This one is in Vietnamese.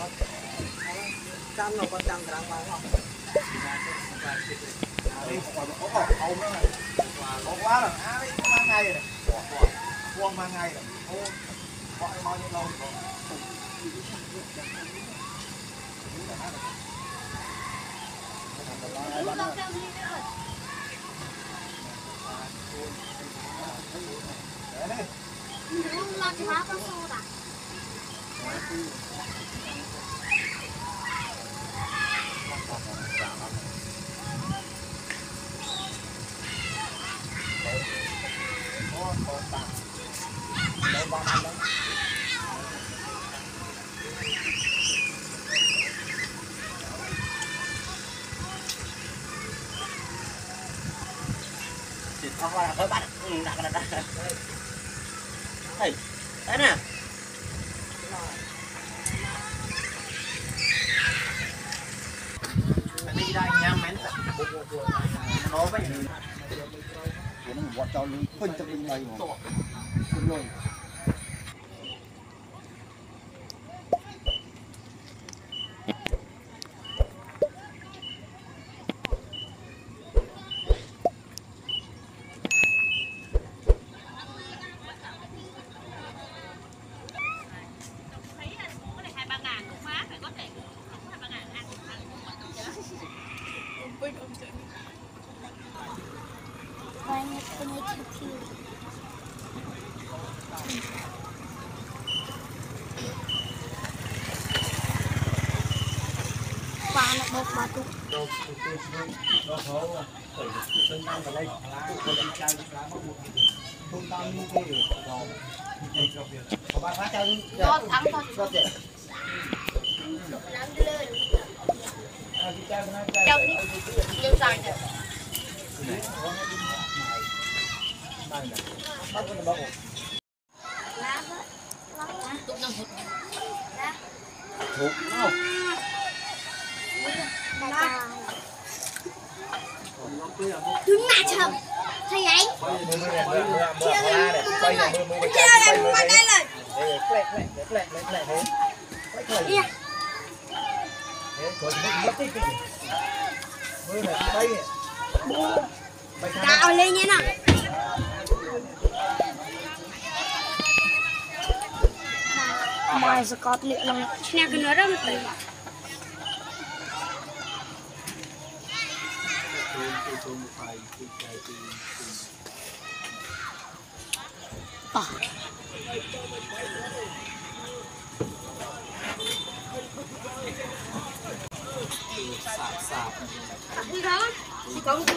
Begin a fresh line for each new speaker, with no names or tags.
trăm nó con trăm trắng vào không có quá rồi mang ngay rồi quăng mang ngay rồi gọi bao nhiêu lâu
lo cho hóa con su à
không là tới bắt đặt đây đấy nè đi đây nha mến nó với nó một trò luôn phân trong bên này rồi
một batu cháu đi nhưng sao nhỉ đứng lại chậm thầy ấy cạo lên nhé nào mai sẽ có liệu lòng nè cái nữa đó đi đó thì có gì